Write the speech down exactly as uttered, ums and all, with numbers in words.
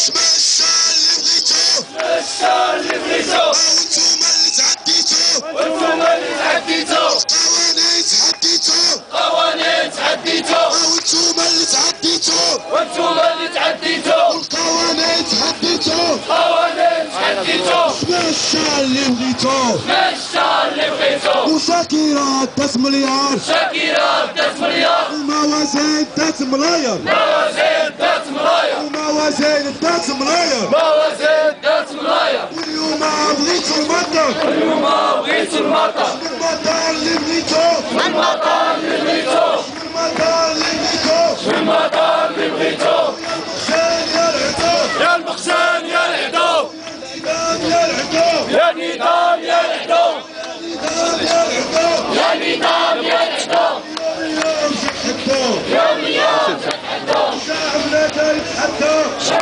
الشهر اللي بغيتو وانتوما اللي تعديتو وانتوما اللي تعديتو قوانين تعديتو قوانين تعديتو وانتوما اللي تعديتو وانتوما اللي تعديتو والقوانين تعديتو قوانين تعديتو شبه الشهر اللي بغيتو شبه الشهر اللي بغيتو وشاكيرا دات مليار شاكيرا دات مليار وموازين دات ملاير موازين دات ملاير وموازين دات ملاير موازين دات ملاير واليوم بغيتو المطر واليوم بغيتو المطر المطر اللي بغيتو المطر اللي بغيتو المطر اللي بغيتو المطر اللي بغيتو يا المخزن يا العدو يا العدو يا نظام يا العدو يا نظام يا العدو يا اليوم يتحدوا يا اليوم يتحدوا شعبنا يتحدوا